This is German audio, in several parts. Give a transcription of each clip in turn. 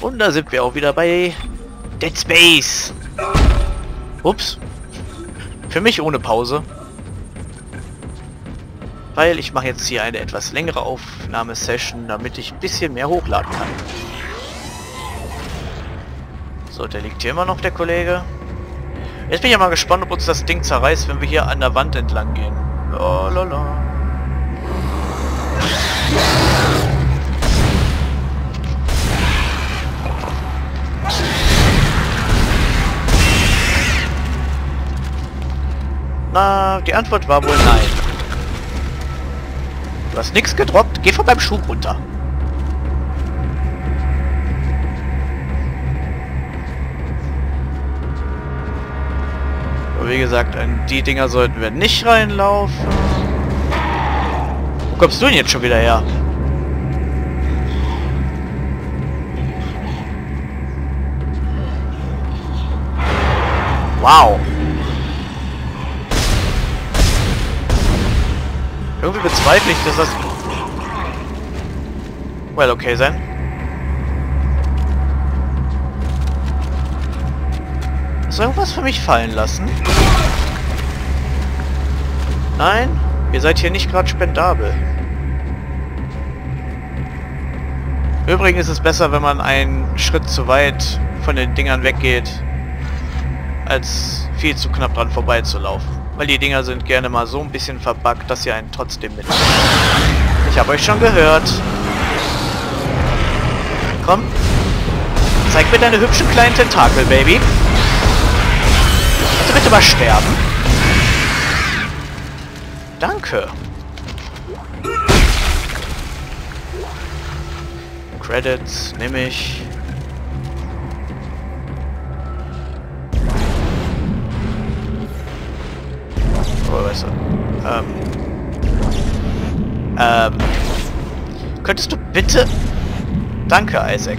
Und da sind wir auch wieder bei Dead Space. Ups. Für mich ohne Pause. Weil ich mache jetzt hier eine etwas längere Aufnahmesession, damit ich ein bisschen mehr hochladen kann. So, der liegt hier immer noch, der Kollege. Jetzt bin ich ja mal gespannt, ob uns das Ding zerreißt, wenn wir hier an der Wand entlang gehen. Lalala. Na, die Antwort war wohl nein. Du hast nichts gedroppt. Geh von beim Schub runter. Aber wie gesagt, an die Dinger sollten wir nicht reinlaufen. Wo kommst du denn jetzt schon wieder her? Wow. Irgendwie bezweifle ich, dass das... Well, okay sein. Hast du irgendwas für mich fallen lassen? Nein? Ihr seid hier nicht gerade spendabel. Übrigens ist es besser, wenn man einen Schritt zu weit von den Dingern weggeht, als viel zu knapp dran vorbeizulaufen. Weil die Dinger sind gerne mal so ein bisschen verbuggt, dass sie einen trotzdem mitnehmen. Ich habe euch schon gehört. Komm. Zeig mir deine hübschen kleinen Tentakel, Baby. Also bitte mal sterben. Danke. Credits nehme ich. Weißt du, könntest du bitte... Danke, Isaac.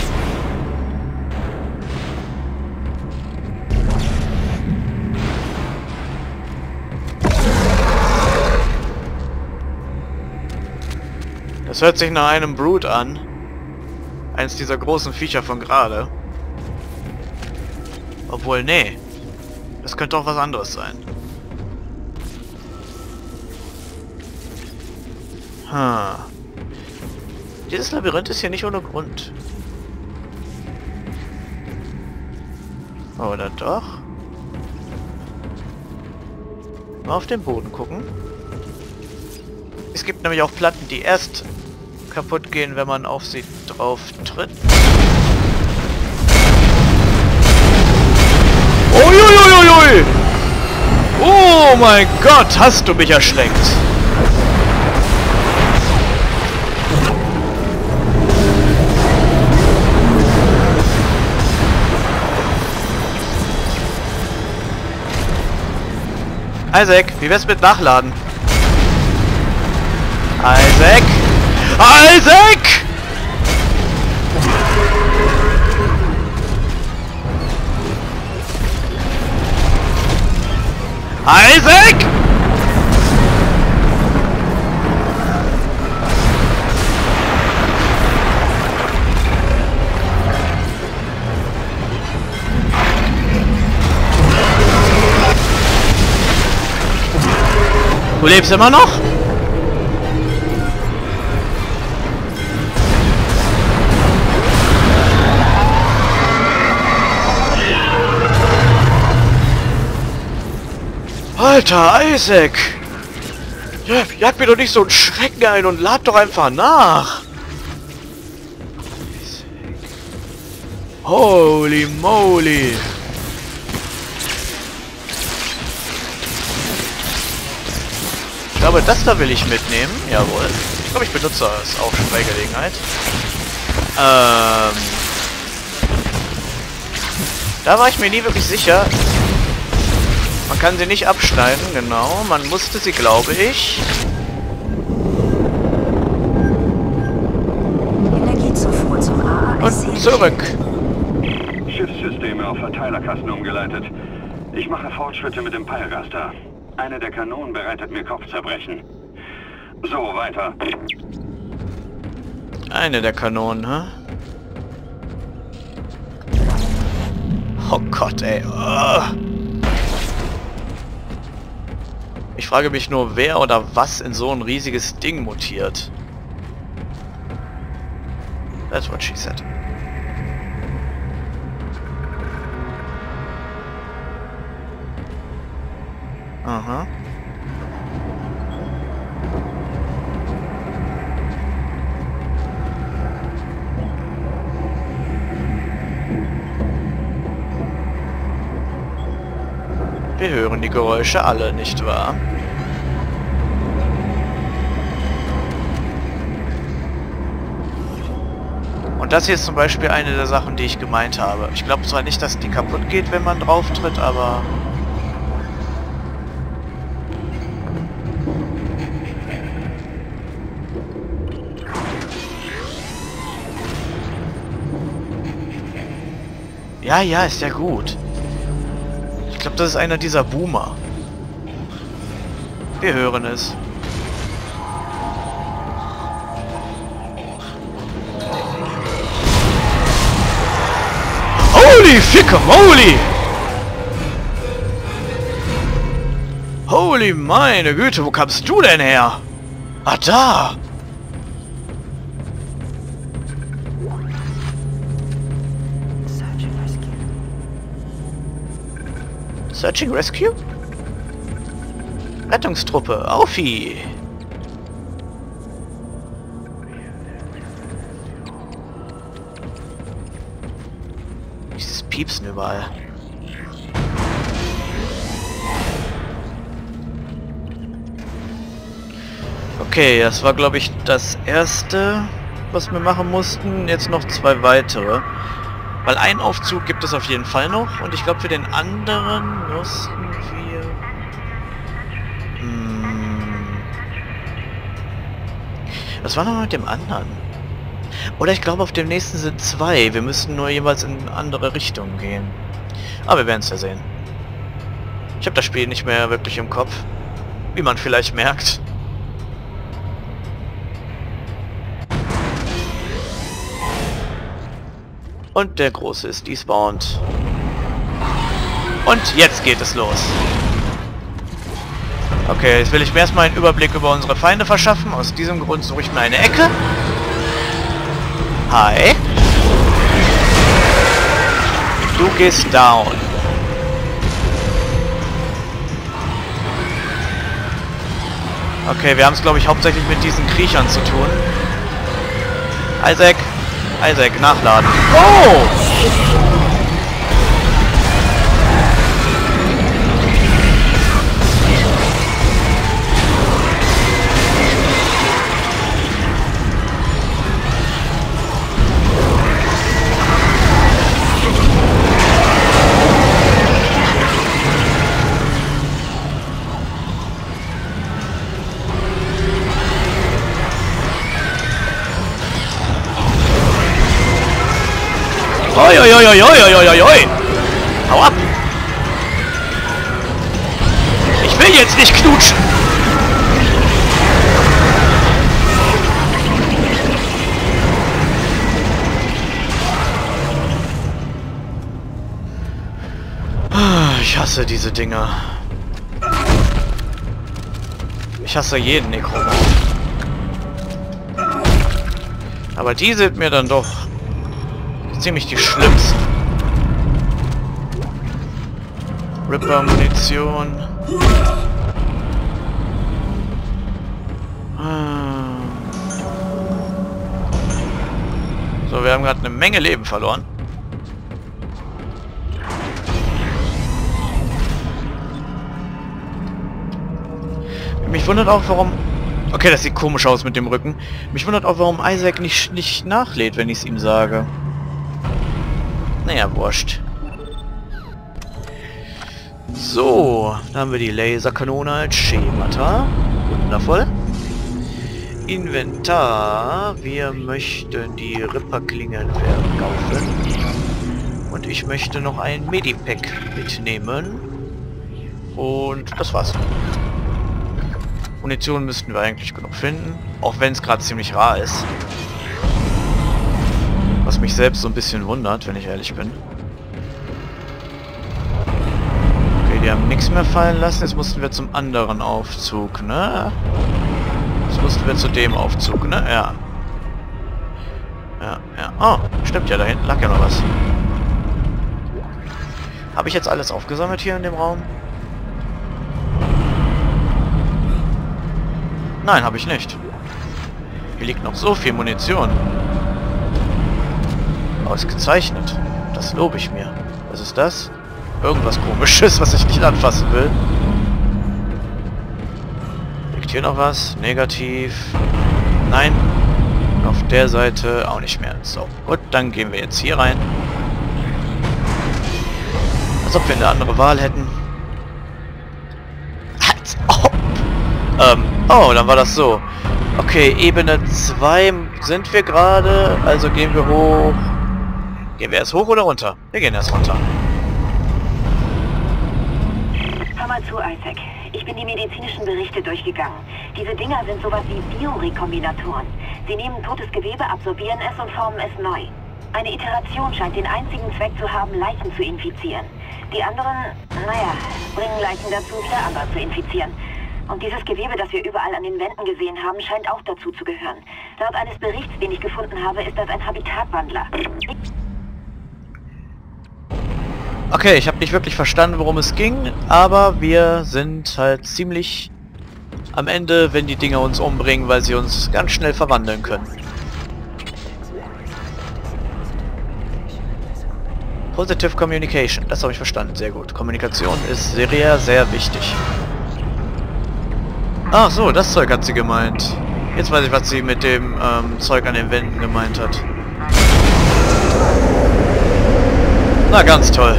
Das hört sich nach einem Brute an. Eins dieser großen Viecher von gerade. Obwohl, nee. Das könnte auch was anderes sein. Dieses Labyrinth ist hier nicht ohne Grund. Oder doch? Mal auf den Boden gucken. Es gibt nämlich auch Platten, die erst kaputt gehen, wenn man auf sie drauf tritt. Uiuiuiui! Oh mein Gott, hast du mich erschreckt! Isaac, wie wär's mit Nachladen? Isaac! Isaac! Isaac! Du lebst immer noch? Alter, Isaac! Ja, jag mir doch nicht so einen Schrecken ein und lad doch einfach nach! Holy moly! Ich glaube, das da will ich mitnehmen. Jawohl. Ich glaube, ich benutze das auch schon bei Gelegenheit. Da war ich mir nie wirklich sicher. Man kann sie nicht abschneiden, genau. Man musste sie, glaube ich... Energiezufuhr zum AASC. Und zurück. Schiffssysteme auf Verteilerkasten umgeleitet. Ich mache Fortschritte mit dem Peilgaster. Eine der Kanonen bereitet mir Kopfzerbrechen. So, weiter. Eine der Kanonen, hä? Oh Gott, ey. Oh. Ich frage mich nur, wer oder was in so ein riesiges Ding mutiert. That's what she said. Aha. Wir hören die Geräusche alle, nicht wahr? Und das hier ist zum Beispiel eine der Sachen, die ich gemeint habe. Ich glaube zwar nicht, dass die kaputt geht, wenn man drauf tritt, aber... Ja, ja, ist ja gut. Ich glaube, das ist einer dieser Boomer. Wir hören es. Holy Fickamoli! Holy meine Güte, wo kamst du denn her? Ah, da! Searching Rescue? Rettungstruppe, Aufi! Dieses Piepsen überall. Okay, das war glaube ich das erste, was wir machen mussten. Jetzt noch 2 weitere. Weil einen Aufzug gibt es auf jeden Fall noch und ich glaube für den anderen mussten wir... Was war noch mit dem anderen? Oder ich glaube auf dem nächsten sind 2. Wir müssten nur jeweils in andere Richtungen gehen. Aber wir werden es ja sehen. Ich habe das Spiel nicht mehr wirklich im Kopf. Wie man vielleicht merkt. Und der Große ist despawned. Und jetzt geht es los. Okay, jetzt will ich mir erstmal einen Überblick über unsere Feinde verschaffen. Aus diesem Grund suche ich mir eine Ecke. Hi. Du gehst down. Okay, wir haben es glaube ich hauptsächlich mit diesen Kriechern zu tun. Isaac. Isaac, nachladen. Oh! Oi, oi, oi, oi, oi, oi, oi. Hau ab! Ich will jetzt nicht knutschen! Ich hasse diese Dinger. Ich hasse jeden Necromancer. Aber die sind mir dann doch ziemlich die schlimmsten. Ripper-Munition. So, wir haben gerade eine Menge Leben verloren. Mich wundert auch, warum... Okay, das sieht komisch aus mit dem Rücken. Mich wundert auch, warum Isaac nicht nachlädt, wenn ich es ihm sage. Naja, wurscht. So, da haben wir die Laserkanone als Schemata. Wundervoll. Inventar. Wir möchten die Ripperklingen verkaufen. Und ich möchte noch ein Medipack mitnehmen. Und das war's. Munition müssten wir eigentlich genug finden. Auch wenn es gerade ziemlich rar ist. Was mich selbst so ein bisschen wundert, wenn ich ehrlich bin. Wir haben nichts mehr fallen lassen. Jetzt mussten wir zum anderen Aufzug, ne? Jetzt mussten wir zu dem Aufzug, ne? Ja. Ja, ja. Oh, stimmt ja, da hinten lag ja noch was. Habe ich jetzt alles aufgesammelt hier in dem Raum? Nein, habe ich nicht. Hier liegt noch so viel Munition. Ausgezeichnet. Das lobe ich mir. Was ist das? Irgendwas Komisches, was ich nicht anfassen will. Liegt hier noch was? Negativ. Nein. Und auf der Seite auch nicht mehr. So, gut, dann gehen wir jetzt hier rein. Als ob wir eine andere Wahl hätten. Als ob. Oh, dann war das so. Okay, Ebene 2 sind wir gerade. Also gehen wir hoch. Gehen wir erst hoch oder runter? Wir gehen erst runter. Hör mal zu, Isaac. Ich bin die medizinischen Berichte durchgegangen. Diese Dinger sind sowas wie Biorekombinatoren. Sie nehmen totes Gewebe, absorbieren es und formen es neu. Eine Iteration scheint den einzigen Zweck zu haben, Leichen zu infizieren. Die anderen, naja, bringen Leichen dazu, wieder andere zu infizieren. Und dieses Gewebe, das wir überall an den Wänden gesehen haben, scheint auch dazu zu gehören. Laut eines Berichts, den ich gefunden habe, ist das ein Habitatwandler. Okay, ich habe nicht wirklich verstanden, worum es ging, aber wir sind halt ziemlich am Ende, wenn die Dinger uns umbringen, weil sie uns ganz schnell verwandeln können. Positive Communication, das habe ich verstanden, sehr gut. Kommunikation ist sehr, sehr wichtig. Ach so, das Zeug hat sie gemeint. Jetzt weiß ich, was sie mit dem Zeug an den Wänden gemeint hat. Na, ganz toll.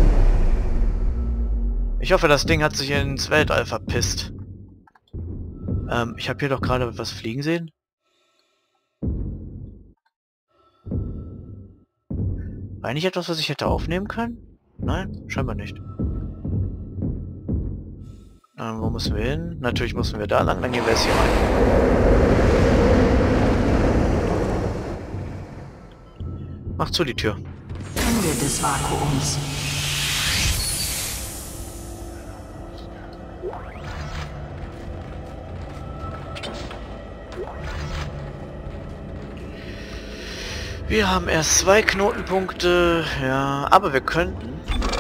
Ich hoffe, das Ding hat sich ins Weltall verpisst. Ich habe hier doch gerade was fliegen sehen. War nicht etwas, was ich hätte aufnehmen können? Nein, scheinbar nicht. Wo müssen wir hin? Natürlich müssen wir da lang, dann gehen wir jetzt hier rein. Mach zu die Tür. Ende des Vakuums. Wir haben erst 2 Knotenpunkte, ja, aber wir könnten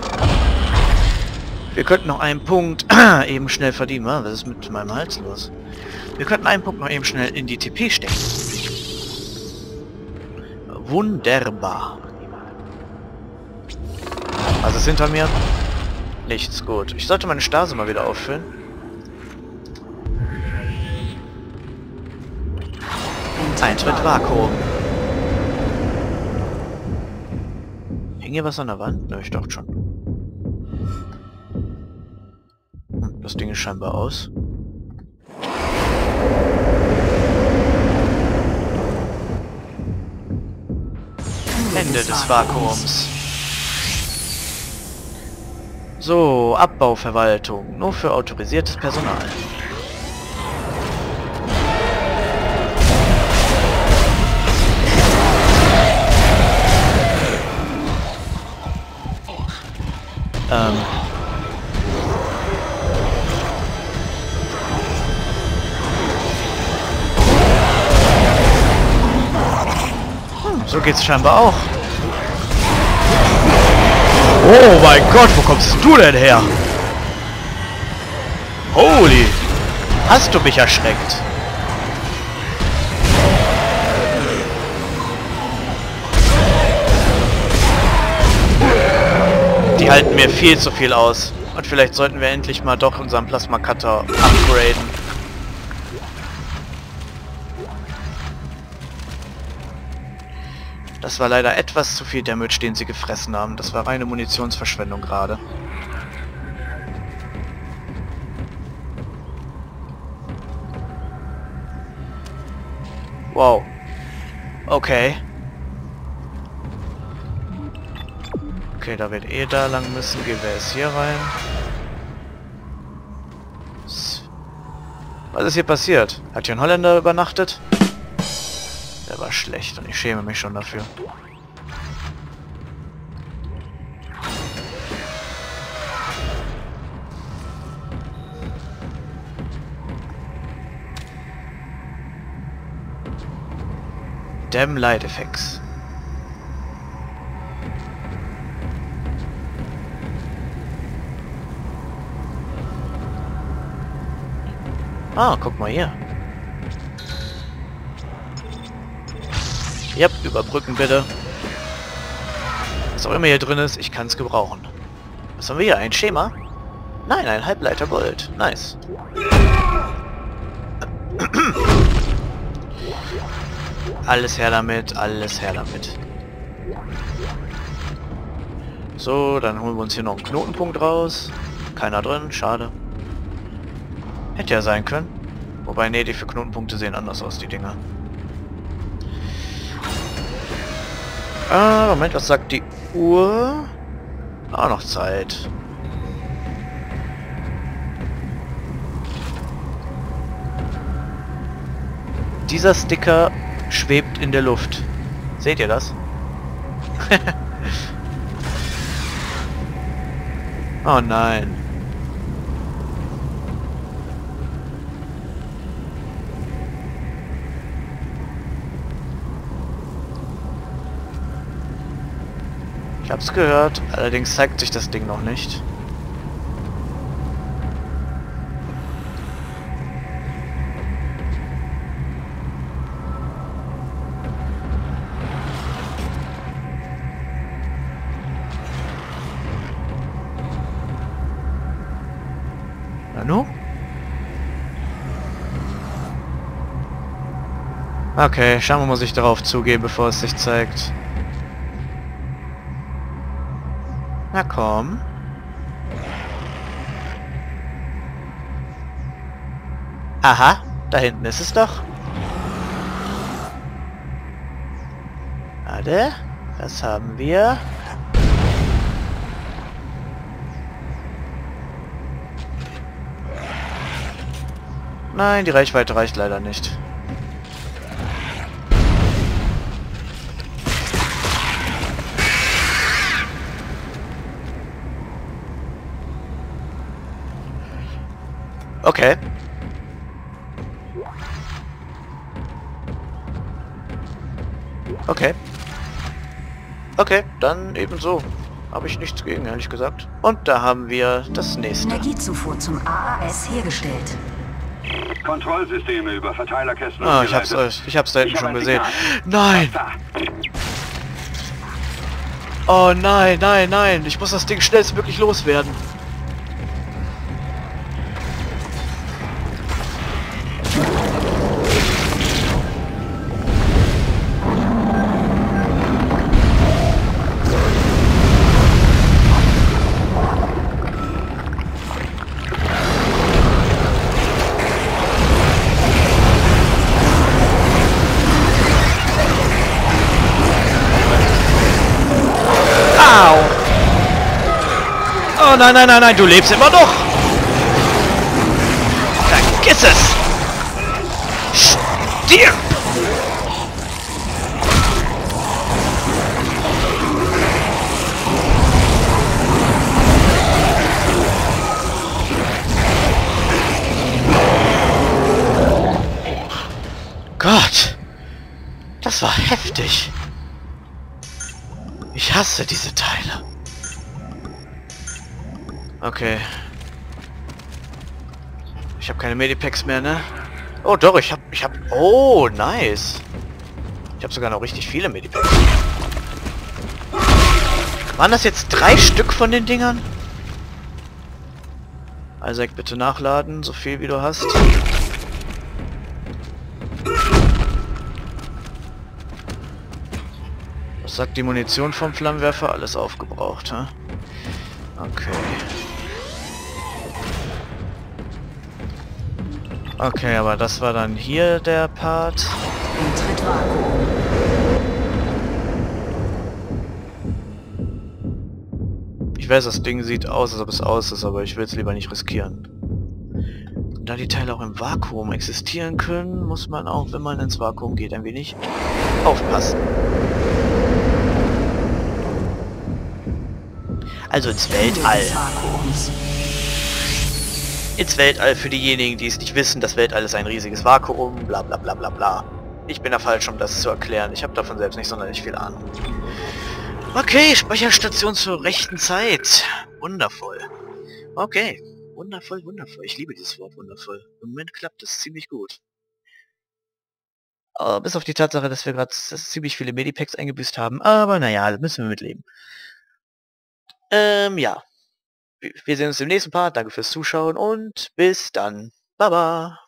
noch einen Punkt eben schnell verdienen. Was ist mit meinem Hals los? Wir könnten einen Punkt noch eben schnell in die TP stecken. Wunderbar. Was ist hinter mir? Nichts, gut. Ich sollte meine Stase mal wieder auffüllen. Eintritt Vakuum. Hing hier was an der Wand? Ne, ich dachte schon. Das Ding ist scheinbar aus. Ende des Vakuums. So, Abbauverwaltung. Nur für autorisiertes Personal. So geht's scheinbar auch. Oh mein Gott, wo kommst du denn her? Holy! Hast du mich erschreckt? Die halten mir viel zu viel aus. Und vielleicht sollten wir endlich mal doch unseren Plasma-Cutter upgraden. Das war leider etwas zu viel Damage, den sie gefressen haben. Das war reine Munitionsverschwendung gerade. Wow. Okay. Okay, da wird eh da lang müssen. Gehen wir jetzt hier rein. Was ist hier passiert? Hat hier ein Holländer übernachtet? Der war schlecht und ich schäme mich schon dafür. Damn Light Effects. Ah, guck mal hier. Yep, überbrücken bitte. Was auch immer hier drin ist, ich kann es gebrauchen. Was haben wir hier? Ein Schema? Nein, ein Halbleiter Gold. Nice. Alles her damit, alles her damit. So, dann holen wir uns hier noch einen Knotenpunkt raus. Keiner drin, schade. Hätte ja sein können. Wobei, nee, die für Knotenpunkte sehen anders aus, die Dinger. Ah, Moment, was sagt die Uhr? Ah, noch Zeit. Dieser Sticker schwebt in der Luft. Seht ihr das? Oh nein. Ich hab's gehört, allerdings zeigt sich das Ding noch nicht. Nanu? Okay, schauen wir mal, was ich darauf zugehe, bevor es sich zeigt. Na komm. Aha, da hinten ist es doch. Warte, was haben wir? Nein, die Reichweite reicht leider nicht. Okay. Okay. Okay, dann ebenso. Habe ich nichts gegen, ehrlich gesagt. Und da haben wir das nächste. Energiezufuhr zum AAS hergestellt. Kontrollsysteme über Verteilerkästen. Ah, ich hab's da hinten schon gesehen. Nein! Oh nein, nein, nein! Ich muss das Ding schnellstmöglich loswerden. Oh nein, nein, nein, nein, du lebst immer noch! Vergiss es! Stirb! Gott! Das war heftig! Ich hasse diese Teile. Okay. Ich habe keine Medipacks mehr, ne? Oh doch, ich hab... Oh, nice. Ich habe sogar noch richtig viele Medipacks. Waren das jetzt 3 Stück von den Dingern? Isaac, bitte nachladen, so viel wie du hast. Was sagt die Munition vom Flammenwerfer? Alles aufgebraucht, hä? Okay. Okay, aber das war dann hier der Part. Ich weiß, das Ding sieht aus, als ob es aus ist, aber ich will es lieber nicht riskieren. Und da die Teile auch im Vakuum existieren können, muss man auch, wenn man ins Vakuum geht, ein wenig aufpassen. Also ins Weltall. Ins Weltall für diejenigen, die es nicht wissen. Das Weltall ist ein riesiges Vakuum, bla bla bla bla bla. ich bin da falsch, um das zu erklären. Ich habe davon selbst nicht sonderlich viel Ahnung. Okay, Speicherstation zur rechten Zeit. Wundervoll. Okay. Wundervoll, wundervoll. Ich liebe dieses Wort wundervoll. Im Moment klappt es ziemlich gut. Bis auf die Tatsache, dass wir gerade ziemlich viele Medipacks eingebüßt haben. Aber naja, da müssen wir mitleben. Ja. Wir sehen uns im nächsten Part. Danke fürs Zuschauen und bis dann. Baba.